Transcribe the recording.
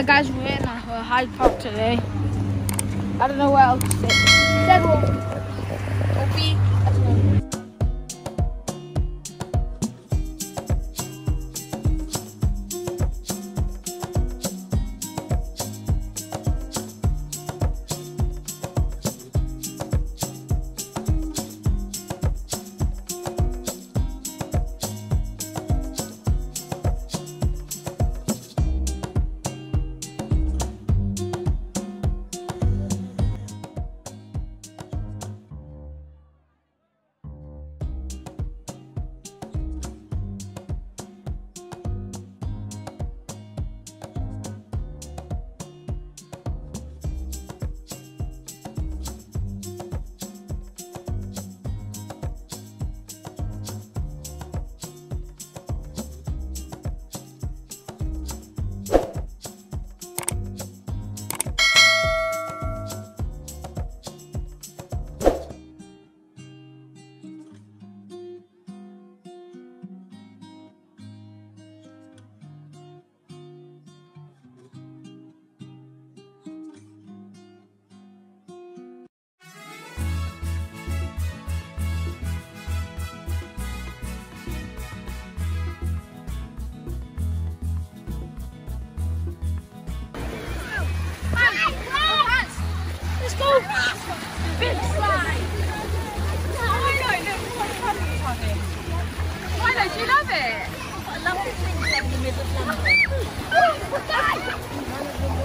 Hi guys, we're in Hyde Park today. I don't know where else to sit. Then we'll be, I don't know. Big slide! Oh my god, look, what fun it's having. Why don't you love it? I love this thing in the middle of London.